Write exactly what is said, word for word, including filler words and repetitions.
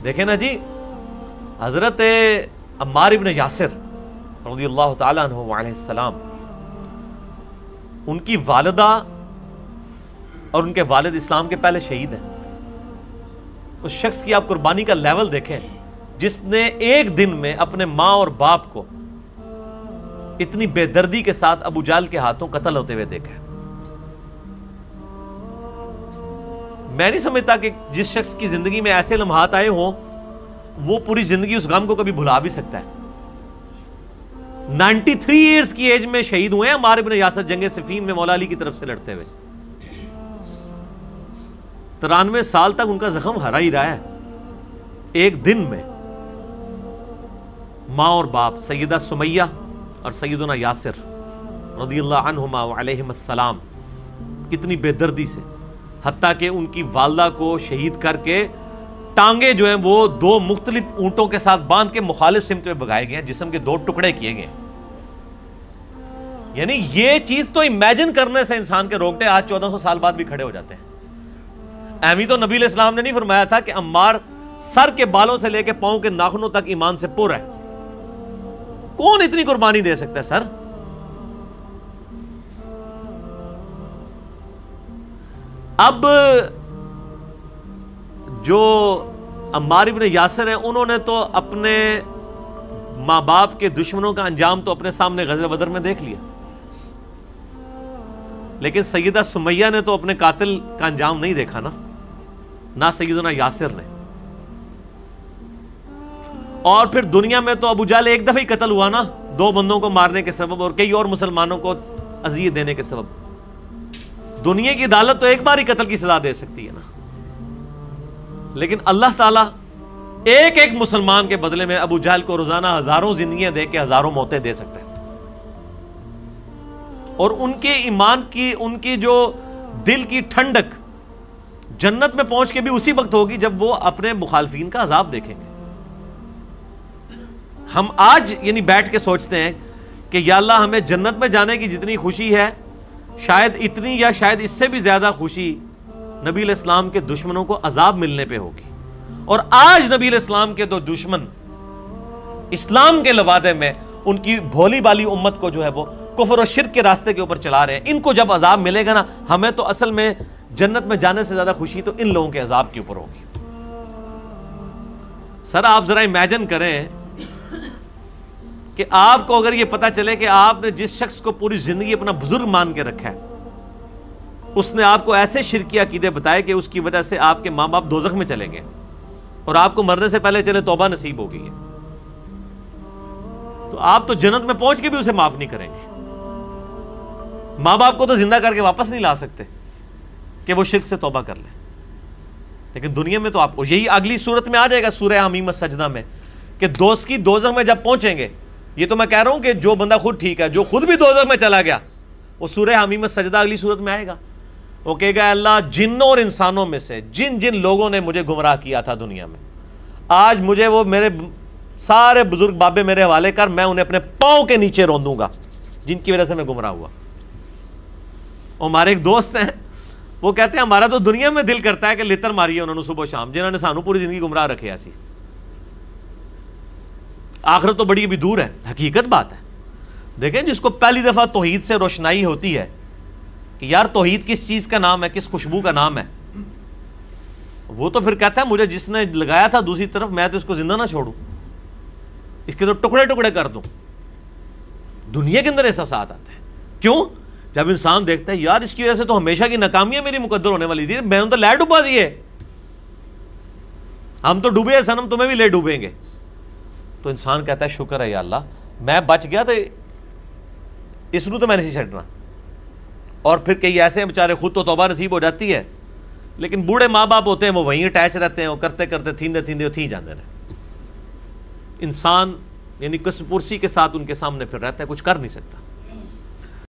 دیکھیں نا جی، حضرت عمار ابن یاسر رضی اللہ تعالیٰ عنہ علیہ السلام، ان کی والدہ اور ان کے والد اسلام کے پہلے شہید ہیں۔ اس شخص کی آپ قربانی کا لیول دیکھیں جس نے ایک دن میں اپنے ماں اور باپ کو اتنی بے دردی کے ساتھ ابو جہل کے ہاتھوں قتل ہوتے ہوئے دیکھا۔ میں نہیں سمجھتا کہ جس شخص کی زندگی میں ایسے لمحات آئے ہوں وہ پوری زندگی اس غم کو کبھی بھلا بھی سکتا ہے۔ نائنٹی تھری ایئرز کی ایج میں شہید ہوئے ہیں عمار ابن یاسر جنگ صفین میں مولا علی کی طرف سے لڑتے ہوئے۔ ترانوے سال تک ان کا زخم ہرا ہی رہا ہے۔ ایک دن میں ماں اور باپ سیدہ سمیہ اور سیدنا یاسر رضی اللہ عنہما وعلیہم السلام کتنی بے دردی سے، حتیٰ کہ ان کی والدہ کو شہید کر کے ٹانگیں جو ہیں وہ دو مختلف اونٹوں کے ساتھ باندھ کے مخالف سمت میں بگائے گئے ہیں، جسم کے دو ٹکڑے کیے گئے ہیں۔ یعنی یہ چیز تو امیجن کرنے سے انسان کے روگٹے آج چودہ سو سال بعد بھی کھڑے ہو جاتے ہیں۔ ایمی تو نبی علیہ السلام نے نہیں فرمایا تھا کہ عمار سر کے بالوں سے لے کے پاؤں کے ناخنوں تک ایمان سے پر ہے؟ کون اتنی قربانی دے سکتا ہے سر؟ اب جو عمار ابن یاسر ہیں انہوں نے تو اپنے ماں باپ کے دشمنوں کا انجام تو اپنے سامنے غزوہ بدر میں دیکھ لیا، لیکن سیدہ سمیہ نے تو اپنے قاتل کا انجام نہیں دیکھا نا، نہ سیدنا یاسر نے۔ اور پھر دنیا میں تو ابو جہل ایک دفعہ ہی قتل ہوا نا، دو بندوں کو مارنے کے سبب اور کئی اور مسلمانوں کو اذیت دینے کے سبب۔ دنیا کی عدالت تو ایک بار ہی قتل کی سزا دے سکتی ہے نا، لیکن اللہ تعالیٰ ایک ایک مسلمان کے بدلے میں ابو جہل کو روزانہ ہزاروں زندگیاں دے کے ہزاروں موتیں دے سکتا ہے۔ اور ان کے ایمان کی، ان کی جو دل کی ٹھنڈک جنت میں پہنچ کے بھی اسی وقت ہوگی جب وہ اپنے مخالفین کا عذاب دیکھیں گے۔ ہم آج یعنی بیٹھ کے سوچتے ہیں کہ یا اللہ ہمیں جنت میں جانے کی جتنی خوشی ہے شاید اتنی یا شاید اس سے بھی زیادہ خوشی نبی علیہ السلام کے دشمنوں کو عذاب ملنے پہ ہوگی۔ اور آج نبی علیہ السلام کے دو دشمن اسلام کے لبادے میں ان کی بھولی بالی امت کو جو ہے وہ کفر و شرک کے راستے کے اوپر چلا رہے ہیں، ان کو جب عذاب ملے گا نا، ہمیں تو اصل میں جنت میں جانے سے زیادہ خوشی تو ان لوگوں کے عذاب کے اوپر ہوگی۔ سر آپ ذرا امیجن کریں کہ آپ کو اگر یہ پتا چلے کہ آپ نے جس شخص کو پوری زندگی اپنا بزرگ مان کے رکھا ہے اس نے آپ کو ایسے شرکی عقیدے بتائے کہ اس کی وجہ سے آپ کے ماں باپ دوزخ میں چلے گئے اور آپ کو مرنے سے پہلے چلے توبہ نصیب ہو گئی ہے، تو آپ تو جنت میں پہنچ کے بھی اسے معاف نہیں کریں گے۔ ماں باپ کو تو زندہ کر کے واپس نہیں لا سکتے کہ وہ شرک سے توبہ کر لیں، لیکن دنیا میں تو آپ کو یہی اگلی صورت میں آ جائے گا سورہ حمیم السجدہ میں کہ دوست کی دوزخ میں جب پہنچیں گے، یہ تو میں کہہ رہا ہوں کہ جو بندہ خود ٹھیک ہے، جو خود بھی دوزخ میں چلا گیا وہ سورہ حمیم السجدہ اگلی صورت میں آئے گا، وہ کہے گا اللہ جنوں اور انسانوں میں سے جن جن لوگوں نے مجھے گمراہ کیا تھا دنیا میں، آج مجھے وہ میرے سارے بزرگ بابے میرے حوالے کر، میں انہیں اپنے پاؤں کے نیچے روندوں گا جن کی وجہ سے میں گمراہ ہوا۔ اور ہمارے ایک دوست ہیں وہ کہتے ہیں ہمارا تو دنیا میں دل کرتا ہے کہ لتر ماریے انہوں نے صبح و شام جنہوں نے سانو پوری زندگی گمراہ رکھے ایسی۔ آخرت تو بڑی ابھی دور ہے، حقیقت بات ہے۔ دیکھیں جس کو پہلی دفعہ توحید سے روشنائی ہوتی ہے کہ یار توحید کس چیز کا نام ہے، کس خوشبو کا نام ہے، وہ تو پھر کہتا ہے مجھے جس نے لگایا تھا دوسری طرف میں تو اس کو زندہ نہ چھوڑوں، اس کے تو ٹکڑے ٹکڑے کر دوں۔ دنیا کے اندر احساسات آتے ہیں، کیوں؟ جب انسان دیکھتا ہے یار اس کی وجہ سے تو ہمیشہ کی ناکامیاں میری مقدر ہونے والی تھی، میں نے تو لے ڈوبا دیے، ہم تو ڈوبے ہیں سنم، تمہیں بھی لے ڈوبیں گے۔ تو انسان کہتا ہے شکر ہے یا اللہ میں بچ گیا، تو اس رو تو میں نہیں چھڈنا۔ اور پھر کئی ایسے ہیں بیچارے خود تو توبہ نصیب ہو جاتی ہے، لیکن بوڑھے ماں باپ ہوتے ہیں وہ وہیں اٹیچ رہتے ہیں، وہ کرتے کرتے تھیندے تھیندے تھی جاندے رہے۔ انسان یعنی کس پرسی کے ساتھ ان کے سامنے پھر رہتا ہے، کچھ کر نہیں سکتا۔